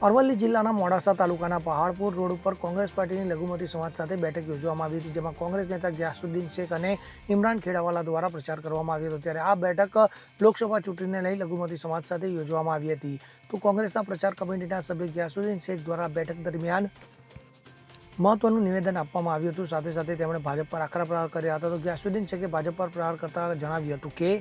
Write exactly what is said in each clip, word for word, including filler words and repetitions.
અરવલ્લી જિલ્લાના મોડાસા તાલુકાના પહાડપુર રોડ ઉપર કોંગ્રેસ પાર્ટીની લઘુમતી સમાજ સાથે બેઠક યોજવામાં આવી હતી, જેમાં કોંગ્રેસ નેતા ગ્યાસુદ્દીન શેખ અને ઇમરાન ખેડાવાલા દ્વારા પ્રચાર કરવામાં આવ્યો હતો। ત્યારે આ બેઠક લોકસભા ચૂંટણીને લઈ લઘુમતી સમાજ સાથે યોજવામાં આવી હતી। તો કોંગ્રેસના પ્રચાર કમિટીના સભ્ય ગ્યાસુદ્દીન શેખ દ્વારા બેઠક દરમિયાન મહત્વનું નિવેદન આપવામાં આવ્યું હતું। સાથે સાથે તેમણે ભાજપ પર આકરા પ્રહાર કર્યા હતા। તો ગ્યાસુદ્દીન શેખે ભાજપ પર પ્રહાર કરતા જણાવ્યું હતું કે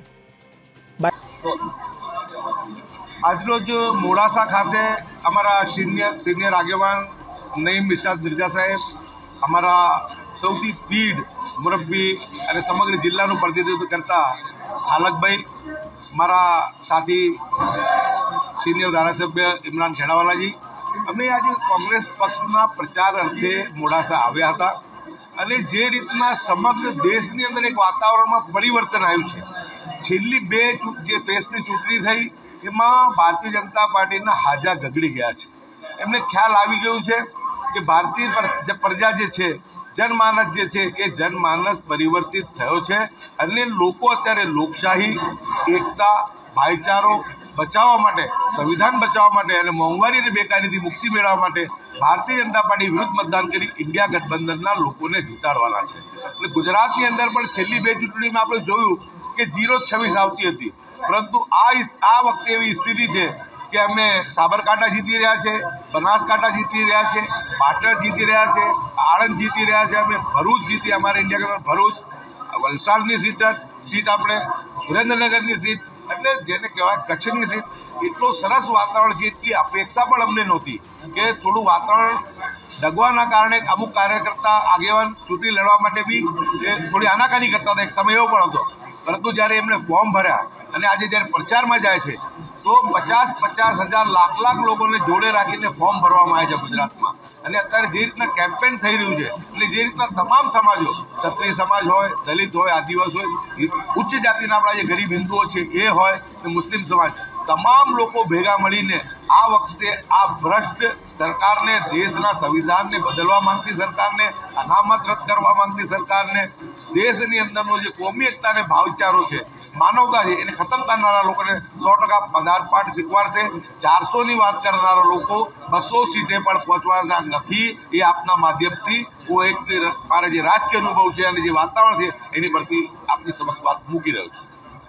આજરોજ મોડાસા ખાતે અમારા સિનિયર સિનિયર આગેવાન નઈમ ઇરશાદ મિર્ઝા સાહેબ, અમારા સૌથી પીઢ મુરબ્બી અને સમગ્ર જિલ્લાનું પ્રતિનિધિત્વ કરતા હાલકભાઈ, મારા સાથી સિનિયર ધારાસભ્ય ઇમરાન ખેડાવાલાજી, અમે આજે કોંગ્રેસ પક્ષના પ્રચાર અર્થે મોડાસા આવ્યા હતા અને જે રીતના સમગ્ર દેશની અંદર એક વાતાવરણમાં પરિવર્તન આવ્યું છે। છેલ્લી બે જે ફેસની ચૂંટણી થઈ એમાં ભારતીય જનતા પાર્ટીના હાજા ગગડી ગયા છે। એમને ખ્યાલ આવી ગયું છે કે ભારતીય પ્રજા જે છે, જનમાનસ જે છે એ જનમાનસ પરિવર્તિત થયો છે અને લોકો અત્યારે લોકશાહી, એકતા, ભાઈચારો બચાવવા માટે, સંવિધાન બચાવવા માટે અને મોંઘવારી અને બેકારીથી મુક્તિ મેળવવા માટે ભારતીય જનતા પાર્ટી વિરુદ્ધ મતદાન કરી ઇન્ડિયા ગઠબંધનના લોકોને જીતાડવાના છે। એટલે ગુજરાતની અંદર પણ છેલ્લી બે ચૂંટણીમાં આપણે જોયું કે જીરો છવ્વીસ આવતી હતી, પરંતુ આ આ વખતે એવી સ્થિતિ છે કે અમે સાબરકાંઠા જીતી રહ્યા છે, બનાસકાંઠા જીતી રહ્યા છે, પાટણ જીતી રહ્યા છે, આણંદ જીતી રહ્યા છે, અમે ભરૂચ જીતી, અમારે ઇન્ડિયા ગઠબંધન ભરૂચ, વલસાડની સીટ સીટ આપણે સુરેન્દ્રનગરની સીટ, એટલે જેને કહેવાય કચ્છની સીટ, એટલું સરસ વાતાવરણ છે। એટલી અપેક્ષા પણ અમને નહોતી કે થોડું વાતાવરણ ડગવાના કારણે અમુક કાર્યકર્તા આગેવાન ચૂંટણી લડવા માટે બી થોડી આનાકાની કરતા હતા, એક સમય એવો પણ હતો। પરંતુ જ્યારે એમણે ફોર્મ ભર્યા અને આજે જ્યારે પ્રચારમાં જાય છે તો પચાસ પચાસ હજાર લાખ લાખ લોકોને જોડે રાખીને ફોર્મ ભરવામાં આવે છે ગુજરાતમાં। અને અત્યારે જે રીતના કેમ્પેન થઈ રહ્યું છે, એટલે જે રીતના તમામ સમાજો, ક્ષત્રિય સમાજ હોય, દલિત હોય, આદિવાસી હોય, ઉચ્ચ જાતિના આપણા જે ગરીબ હિન્દુઓ છે એ હોય, મુસ્લિમ સમાજ, તમામ લોકો ભેગા મળીને આ વખતે આ ભ્રષ્ટ સરકારને, દેશના સંવિધાનને બદલવા માંગતી સરકારને, અનામત રદ કરવા માંગતી સરકારને, દેશની અંદરનો જે કોમી એકતા અને ભાઈચારો છે, માનવતા છે, એને ખતમ કરનારા લોકોને સો ટકા પદાર્થપાઠ શીખવાડશે। ચારસોની વાત કરનારા લોકો બસો સીટે પણ પહોંચવાના નથી। એ આપના માધ્યમથી હું એક મારા જે રાજકીય અનુભવ છે અને જે વાતાવરણ છે એની પરથી આપની સમક્ષ વાત મૂકી રહ્યો છું।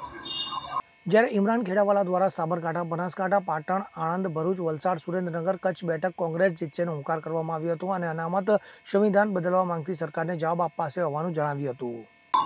જ્યારે ઇમરાન ખેડાવાલા દ્વારા સાબરકાંઠા, બનાસકાંઠા, પાટણ, આણંદ, ભરૂચ, વલસાડ, સુરેન્દ્રનગર, કચ્છ બેઠક કોંગ્રેસ જીતશેનો હુંકાર કરવામાં આવ્યો હતો અને અનામત સંવિધાન બદલવા માંગતી સરકારને જવાબ આપવાશે હોવાનું જણાવ્યું હતું।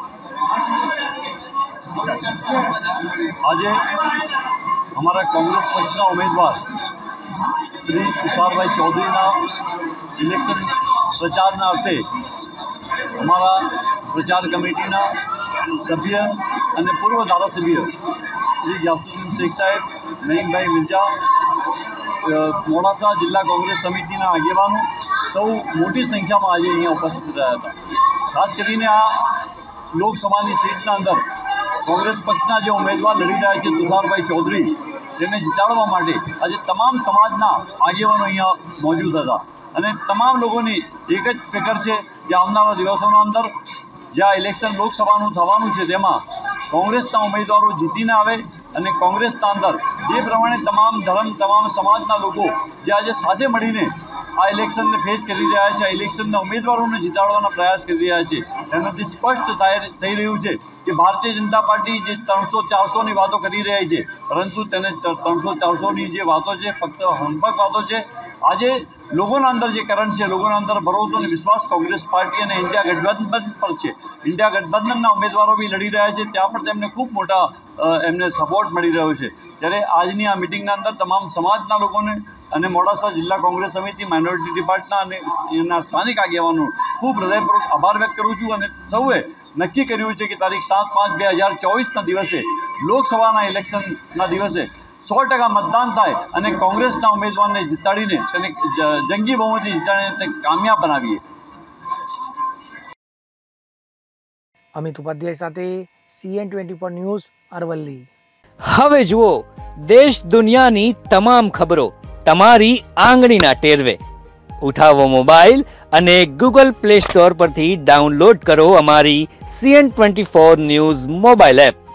આજે અમારા કોંગ્રેસ પક્ષના ઉમેદવાર શ્રી તુષારભાઈ ચૌધરીના ઇલેક્શન પ્રચારના અર્થે અમારા પ્રચાર કમિટીના સભ્ય અને પૂર્વ ધારાસભ્ય શ્રી ગ્યાસુદ્દીન શેખ સાહેબ, નઈમભાઈ મિર્ઝા, મોડાસા જિલ્લા કોંગ્રેસ સમિતિના આગેવાનો સૌ મોટી સંખ્યામાં આજે અહીંયા ઉપસ્થિત રહ્યા હતા। ખાસ કરીને આ લોકસભાની સીટના અંદર કોંગ્રેસ પક્ષના જે ઉમેદવાર લડી રહ્યા છે તુષારભાઈ ચૌધરી, તેને જીતાડવા માટે આજે તમામ સમાજના આગેવાનો અહીંયા મોજૂદ હતા અને તમામ લોકોની એક જ ફિકર છે કે આવનારા દિવસોના અંદર જ્યાં ઇલેક્શન લોકસભાનું થવાનું છે તેમાં કોંગ્રેસના ઉમેદવારો જીતીને આવે અને કોંગ્રેસના અંદર જે પ્રમાણે તમામ ધર્મ, તમામ સમાજના લોકો જે આજે સાથે મળીને આ ઇલેક્શનને ફેસ કરી રહ્યા છે, આ ઇલેક્શનના ઉમેદવારોને જીતાડવાના પ્રયાસ કરી રહ્યા છે, એનાથી સ્પષ્ટ થઈ રહ્યું છે કે ભારતીય જનતા પાર્ટી જે ત્રણસો ચારસોની વાતો કરી રહી છે, પરંતુ તેને ત્રણસો ચારસોની જે વાતો છે ફક્ત હંપક વાતો છે। આજે લોકોના અંદર જે કરંટ છે, લોકોના અંદર ભરોસો અને વિશ્વાસ કોંગ્રેસ પાર્ટી અને ઇન્ડિયા ગઠબંધન પર છે। ઇન્ડિયા ગઠબંધનના ઉમેદવારો બી લડી રહ્યા છે, ત્યાં પણ તેમને ખૂબ મોટા એમને સપોર્ટ મળી રહ્યો છે। જ્યારે આજની આ મિટિંગના અંદર તમામ સમાજના લોકોને અને મોડાસા જિલ્લા કોંગ્રેસ સમિતિ, માઇનોરિટી ડિપાર્ટમેન્ટના અને એના સ્થાનિક આગેવાનો ખૂબ હૃદયપૂર્વક આભાર વ્યક્ત કરું છું અને સૌએ નક્કી કર્યું છે કે તારીખ સાત પાંચ બે હજાર ચોવીસના દિવસે લોકસભાના ઇલેક્શનના દિવસે સો ટકા મતદાન થાય અને કોંગ્રેસના ઉમેદવારને જીતાડીને તેને જંગી બહુમતી જીતાડીને તે કામયાબ બનાવીએ। અમિત ઉપાધ્યાય સાથે CN twenty four news, Aravalli. હવે જુઓ દેશ દુનિયાની તમામ ખબરો તમારી આંગળીના ટેરવે। ઉઠાવો મોબાઈલ અને ગૂગલ પ્લે સ્ટોર પરથી ડાઉનલોડ કરો અમારી CN twenty four news mobile app.